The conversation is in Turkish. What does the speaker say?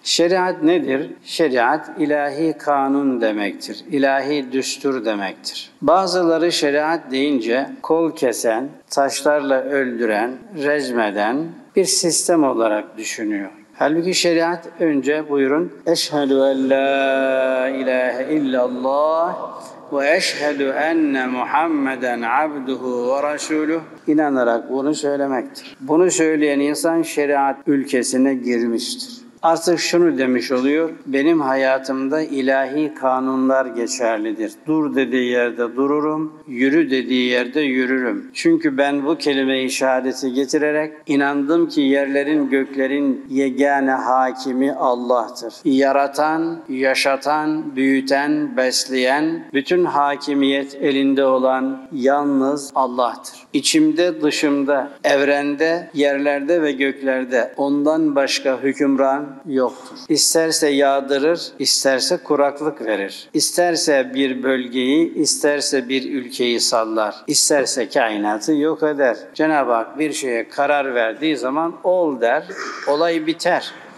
Şeriat nedir? Şeriat ilahi kanun demektir. İlahi düstur demektir. Bazıları şeriat deyince kol kesen, taşlarla öldüren, rejmeden bir sistem olarak düşünüyor. Halbuki şeriat önce buyurun eşhedü en la ilahe illallah ve eşhedü enne Muhammeden abduhu ve resuluh inanarak bunu söylemektir. Bunu söyleyen insan şeriat ülkesine girmiştir. Artık şunu demiş oluyor, benim hayatımda ilahi kanunlar geçerlidir. Dur dediği yerde dururum, yürü dediği yerde yürürüm. Çünkü ben bu kelime-i şehadeti getirerek inandım ki yerlerin göklerin yegane hakimi Allah'tır. Yaratan, yaşatan, büyüten, besleyen, bütün hakimiyet elinde olan yalnız Allah'tır. İçimde, dışımda, evrende, yerlerde ve göklerde ondan başka hükümran yoktur. İsterse yağdırır, isterse kuraklık verir. İsterse bir bölgeyi, isterse bir ülkeyi sallar. İsterse kainatı yok eder. Cenab-ı Hak bir şeye karar verdiği zaman ol der, olay biter.